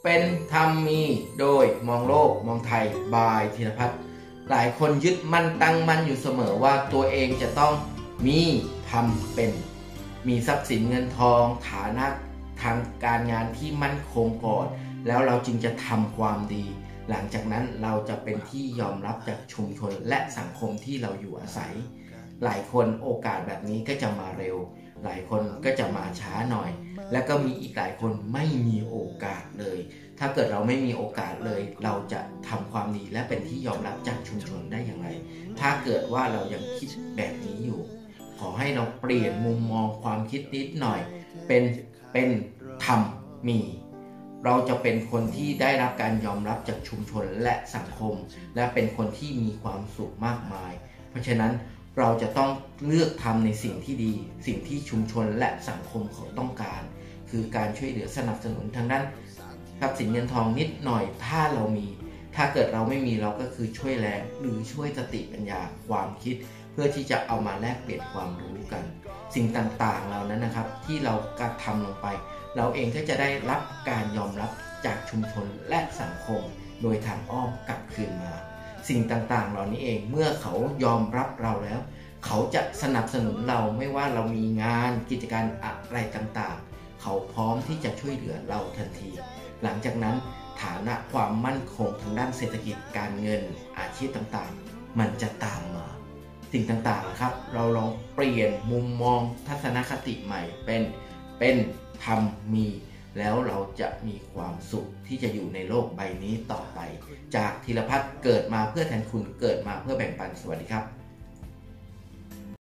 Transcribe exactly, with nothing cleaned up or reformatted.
เป็นธรรมมีโดยมองโลกมองไทยบายธีรพัฒน์หลายคนยึดมั่นตั้งมั่นอยู่เสมอว่าตัวเองจะต้องมีทำเป็นมีทรัพย์สินเงินทองฐานะทางการงานที่มั่นคงก่อนแล้วเราจึงจะทำความดีหลังจากนั้นเราจะเป็นที่ยอมรับจากชุมชนและสังคมที่เราอยู่อาศัยหลายคนโอกาสแบบนี้ก็จะมาเร็วหลายคนก็จะมาช้าหน่อยและก็มีอีกหลายคนไม่มีโอกาสเลยถ้าเกิดเราไม่มีโอกาสเลยเราจะทำความดีและเป็นที่ยอมรับจากชุมชนได้อย่างไรถ้าเกิดว่าเรายังคิดแบบนี้อยู่ขอให้เราเปลี่ยนมุมมองความคิดนิดหน่อยเป็นเป็นทำมีเราจะเป็นคนที่ได้รับการยอมรับจากชุมชนและสังคมและเป็นคนที่มีความสุขมากมายเพราะฉะนั้นเราจะต้องเลือกทำในสิ่งที่ดีสิ่งที่ชุมชนและสังคมเขาต้องการคือการช่วยเหลือสนับสนุนทางด้านทรัพย์สินเงินทองนิดหน่อยถ้าเรามีถ้าเกิดเราไม่มีเราก็คือช่วยแรงหรือช่วยสติปัญญาความคิดเพื่อที่จะเอามาแลกเปลี่ยนความรู้กันสิ่งต่างๆเหล่านั้นนะครับที่เรากระทำลงไปเราเองก็จะได้รับการยอมรับจากชุมชนและสังคมโดยทางอ้อมกลับคืนมาสิ่งต่างๆเหล่านี้เองเมื่อเขายอมรับเราแล้วเขาจะสนับสนุนเราไม่ว่าเรามีงานกิจการอะไรต่างๆเขาพร้อมที่จะช่วยเหลือเราทันทีหลังจากนั้นฐานะความมั่นคงทางด้านเศรษฐกิจการเงินอาชีพต่างๆมันจะตามมาสิ่งต่างๆนะครับเราลองเปลี่ยนมุมมองทัศนคติใหม่เป็นเป็นทำมีแล้วเราจะมีความสุขที่จะอยู่ในโลกใบนี้ต่อไปจากธีรพัฒน์เกิดมาเพื่อแทนคุณเกิดมาเพื่อแบ่งปันสวัสดีครับ